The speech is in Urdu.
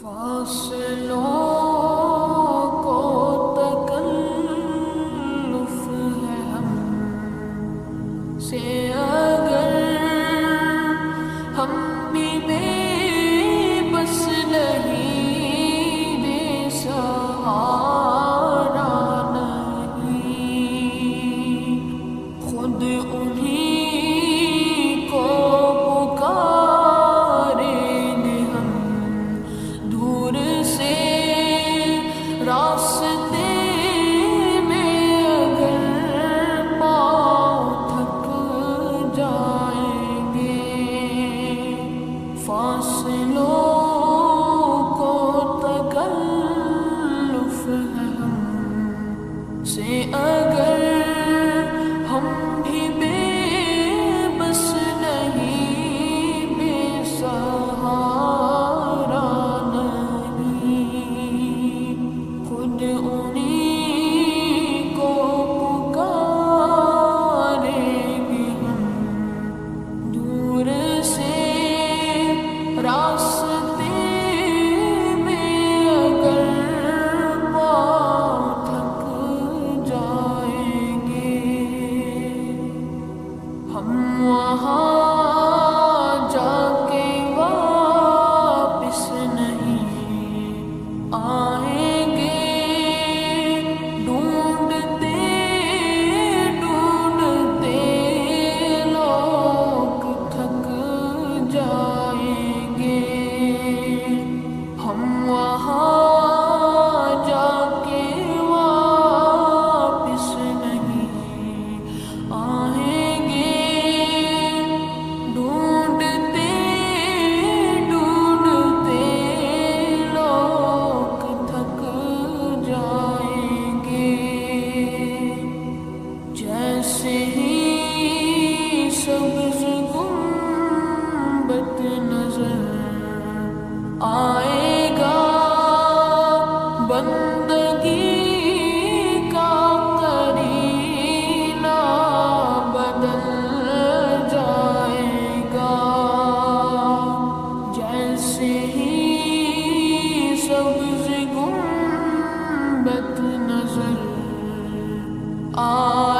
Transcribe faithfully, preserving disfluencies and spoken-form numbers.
فاصلوں کو تکلف ہے ہم سے اگر ہم بھی بے بس نہیں بے سہارا نہیں خود انہیں کو پکاریں گے ہم دور سے راستے میں اگر پاؤں تھک جائیں گے فاصلوں کو تکلف ہے ہم سے اگر ہم بھی بے بس نہیں بے سہارا نہیں خود انہیں کو پکاریں گے ہم دور سے راستے میں اگر پاؤں تھک جائیں گے ہم وہاں جا کے واپس نہیں آئیں گے ڈھونڈتے ڈھونڈتے لوگ تھک جائیں گے ہم وہاں جا کے واپس نہیں آئیں گے ڈھونڈتے ڈھونڈتے لوگ تھک جائیں گے جیسے ہی سبز گنبد نظر آئے گا بندگی کا قرینہ بدل جائے گا جیسے ہی سبز گنبد نظر آئے